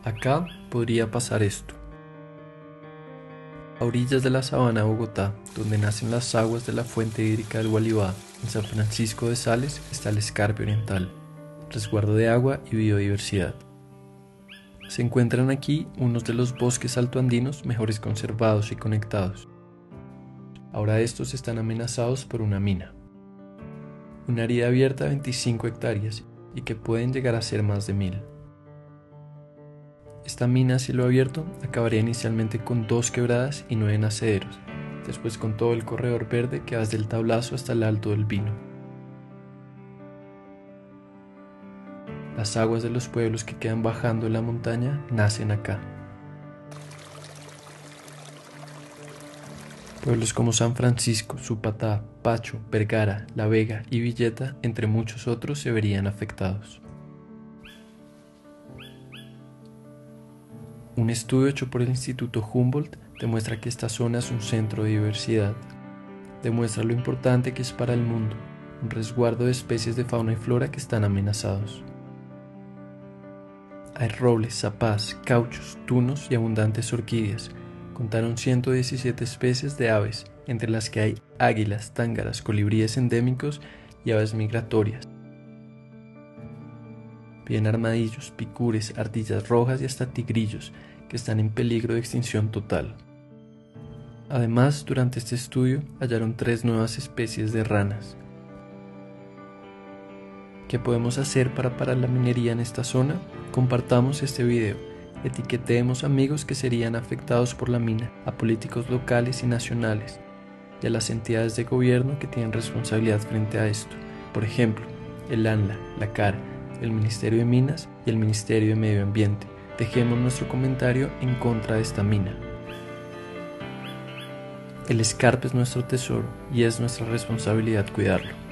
Acá podría pasar esto. A orillas de la sabana de Bogotá, donde nacen las aguas de la fuente hídrica del Gualibá, en San Francisco de Sales, está el Escarpe Oriental, resguardo de agua y biodiversidad. Se encuentran aquí unos de los bosques altoandinos mejores conservados y conectados. Ahora estos están amenazados por una mina. Una área abierta de 25 hectáreas y que pueden llegar a ser más de 1000. Esta mina a cielo abierto acabaría inicialmente con 2 quebradas y 9 nacederos, después con todo el corredor verde que va desde el Tablazo hasta el Alto del Vino. Las aguas de los pueblos que quedan bajando la montaña nacen acá. Pueblos como San Francisco, Supatá, Pacho, Vergara, La Vega y Villeta, entre muchos otros, se verían afectados. Un estudio hecho por el Instituto Humboldt demuestra que esta zona es un centro de diversidad. Demuestra lo importante que es para el mundo, un resguardo de especies de fauna y flora que están amenazados. Hay robles, zapás, cauchos, tunos y abundantes orquídeas. Contaron 117 especies de aves, entre las que hay águilas, tángaras, colibríes endémicos y aves migratorias. Viven armadillos, picures, ardillas rojas y hasta tigrillos, que están en peligro de extinción total. Además, durante este estudio hallaron 3 nuevas especies de ranas. ¿Qué podemos hacer para parar la minería en esta zona? Compartamos este video, etiquetemos amigos que serían afectados por la mina, a políticos locales y nacionales, y a las entidades de gobierno que tienen responsabilidad frente a esto. Por ejemplo, el ANLA, la CAR, el Ministerio de Minas y el Ministerio de Medio Ambiente. Dejemos nuestro comentario en contra de esta mina. El escarpe es nuestro tesoro y es nuestra responsabilidad cuidarlo.